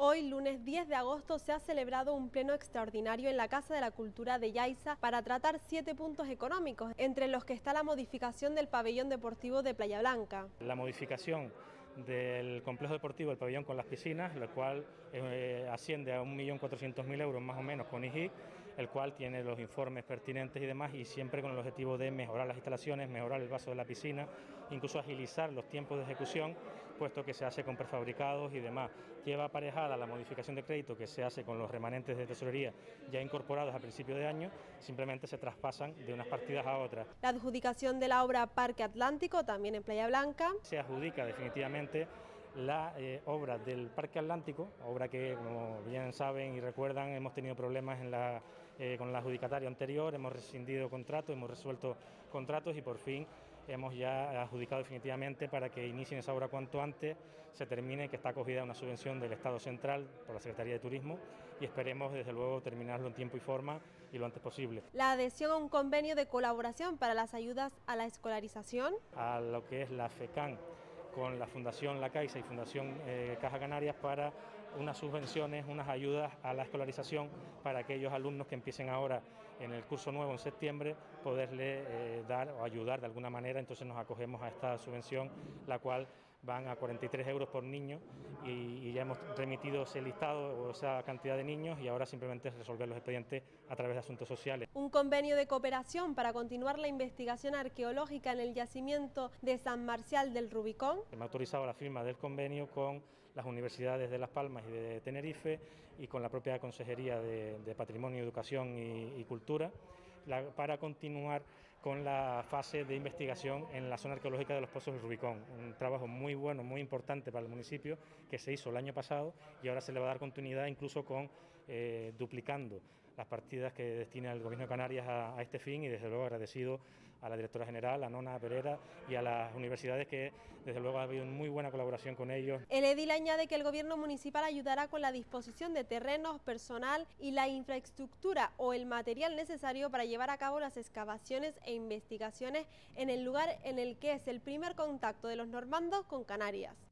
Hoy, lunes 10 de agosto, se ha celebrado un pleno extraordinario en la Casa de la Cultura de Yaiza para tratar 7 puntos económicos, entre los que está la modificación del pabellón deportivo de Playa Blanca. La modificación del complejo deportivo del pabellón con las piscinas, el cual asciende a 1.400.000 euros más o menos con IGIC, el cual tiene los informes pertinentes y demás, y siempre con el objetivo de mejorar las instalaciones, mejorar el vaso de la piscina, incluso agilizar los tiempos de ejecución, puesto que se hace con prefabricados y demás. Lleva aparejada la modificación de crédito que se hace con los remanentes de tesorería ya incorporados a principio de año, simplemente se traspasan de unas partidas a otras. La adjudicación de la obra Parque Atlántico, también en Playa Blanca. Se adjudica definitivamente la obra del Parque Atlántico, obra que, como bien saben y recuerdan, hemos tenido problemas con el adjudicatario anterior, hemos rescindido contratos, hemos resuelto contratos y por fin hemos ya adjudicado definitivamente para que inicien esa obra cuanto antes, se termine, que está acogida una subvención del Estado Central por la Secretaría de Turismo y esperemos desde luego terminarlo en tiempo y forma y lo antes posible. La adhesión a un convenio de colaboración para las ayudas a la escolarización. A lo que es la FECAN con la Fundación La Caixa y Fundación Caja Canarias para unas subvenciones, unas ayudas a la escolarización para aquellos alumnos que empiecen ahora en el curso nuevo en septiembre, poderle dar o ayudar de alguna manera. Entonces nos acogemos a esta subvención, la cual van a 43 euros por niño y ya hemos remitido ese listado o esa cantidad de niños y ahora simplemente es resolver los expedientes a través de asuntos sociales. Un convenio de cooperación para continuar la investigación arqueológica en el yacimiento de San Marcial del Rubicón. Me ha autorizado la firma del convenio con las universidades de Las Palmas y de Tenerife y con la propia Consejería de Patrimonio, Educación y Cultura para continuar con la fase de investigación en la zona arqueológica de los Pozos del Rubicón. Un trabajo muy bueno, muy importante para el municipio que se hizo el año pasado y ahora se le va a dar continuidad incluso con duplicando las partidas que destina el Gobierno de Canarias a este fin y desde luego agradecido a la directora general, a Nona Perera y a las universidades que desde luego ha habido muy buena colaboración con ellos. El edil añade que el Gobierno municipal ayudará con la disposición de terrenos, personal y la infraestructura o el material necesario para llevar a cabo las excavaciones e investigaciones en el lugar en el que es el primer contacto de los normandos con Canarias.